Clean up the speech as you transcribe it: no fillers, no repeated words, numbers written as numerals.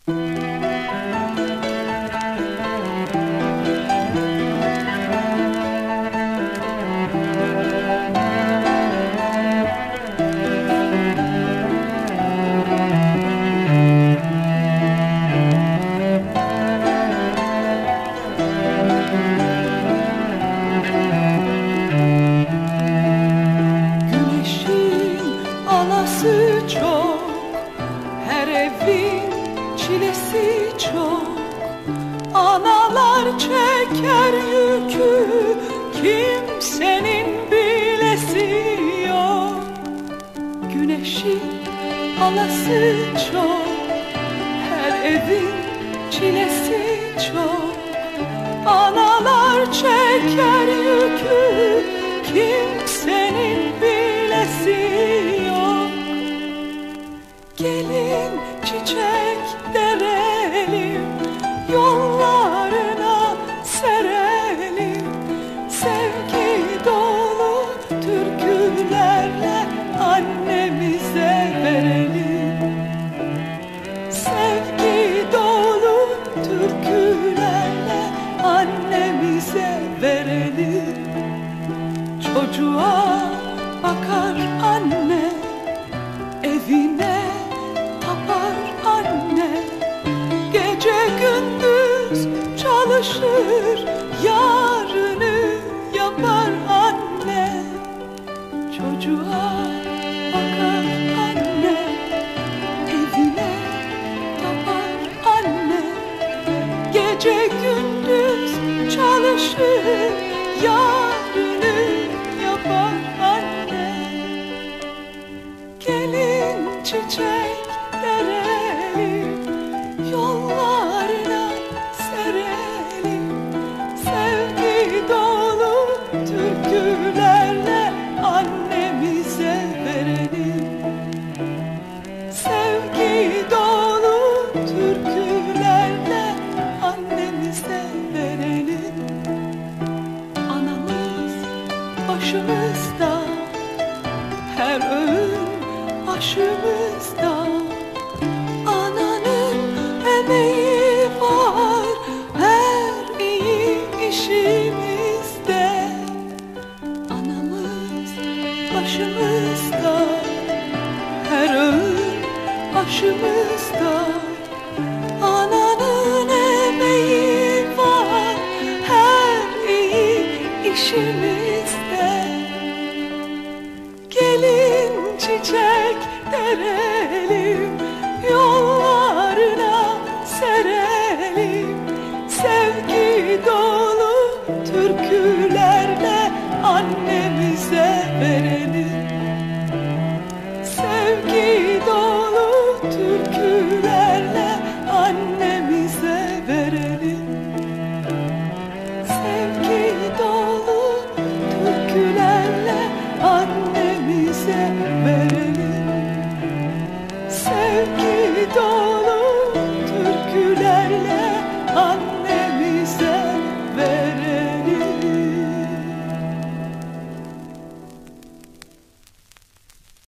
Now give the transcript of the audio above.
Çok, her evin çilesi çok. Analar çeker yükü, kimsenin bilesi yok. Güneşin alası çok, her evin çilesi çok. Analar çeker yükü, kimsenin bilesi yok. Gelin çiçek derelim, yollarına serelim. Sevgi dolu türkülerle annemize verelim. Sevgi dolu türkülerle annemize verelim. Çocuğa bakar anne, evine tapar anne. Gece gündüz çalışır, yarını yapar anne. Çocuğa bakar anne, evine tapar anne. Gece gündüz çalışır,